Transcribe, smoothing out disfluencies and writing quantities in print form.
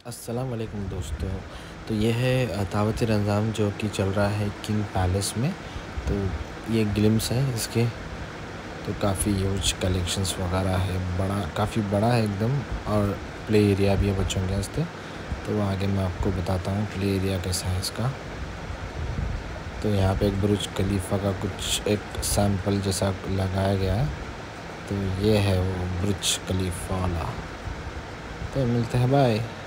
अस्सलाम वालेकुम दोस्तों। तो ये है दावत रमज़ान जो कि चल रहा है किंग पैलेस में। तो ये ग्लिम्स है इसके। तो काफ़ी ह्यूज कलेक्शंस वगैरह है, काफ़ी बड़ा है एकदम। और प्ले एरिया भी है बच्चों के वास्ते। तो आगे मैं आपको बताता हूँ प्ले एरिया कैसा है इसका। तो यहाँ पे एक बुर्ज खलीफा का कुछ एक सैंपल जैसा लगाया गया है। तो ये है वो बुर्ज खलीफा वाला। तो मिलते हैं, बाय।